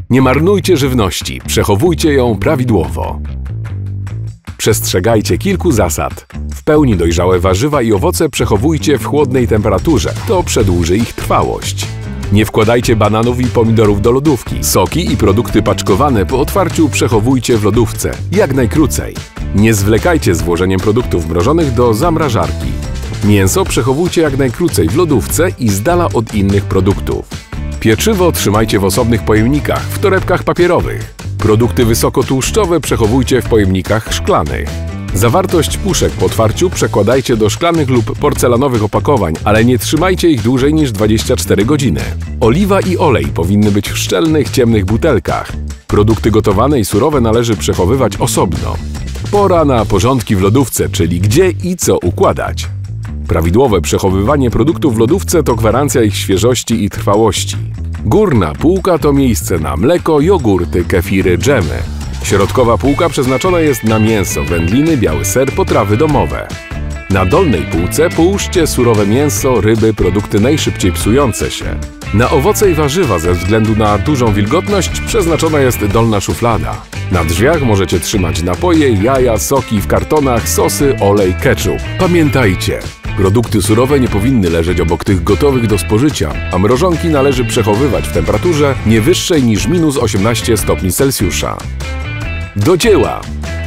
Nie marnujcie żywności, przechowujcie ją prawidłowo. Przestrzegajcie kilku zasad. W pełni dojrzałe warzywa i owoce przechowujcie w chłodnej temperaturze. To przedłuży ich trwałość. Nie wkładajcie bananów i pomidorów do lodówki. Soki i produkty paczkowane po otwarciu przechowujcie w lodówce, jak najkrócej. Nie zwlekajcie z włożeniem produktów mrożonych do zamrażarki. Mięso przechowujcie jak najkrócej w lodówce i z dala od innych produktów. Pieczywo trzymajcie w osobnych pojemnikach, w torebkach papierowych. Produkty wysokotłuszczowe przechowujcie w pojemnikach szklanych. Zawartość puszek po otwarciu przekładajcie do szklanych lub porcelanowych opakowań, ale nie trzymajcie ich dłużej niż 24 godziny. Oliwa i olej powinny być w szczelnych, ciemnych butelkach. Produkty gotowane i surowe należy przechowywać osobno. Pora na porządki w lodówce, czyli gdzie i co układać. Prawidłowe przechowywanie produktów w lodówce to gwarancja ich świeżości i trwałości. Górna półka to miejsce na mleko, jogurty, kefiry, dżemy. Środkowa półka przeznaczona jest na mięso, wędliny, biały ser, potrawy domowe. Na dolnej półce połóżcie surowe mięso, ryby, produkty najszybciej psujące się. Na owoce i warzywa ze względu na dużą wilgotność przeznaczona jest dolna szuflada. Na drzwiach możecie trzymać napoje, jaja, soki w kartonach, sosy, olej, ketchup. Pamiętajcie, produkty surowe nie powinny leżeć obok tych gotowych do spożycia, a mrożonki należy przechowywać w temperaturze nie wyższej niż -18 stopni Celsjusza. Do dzieła!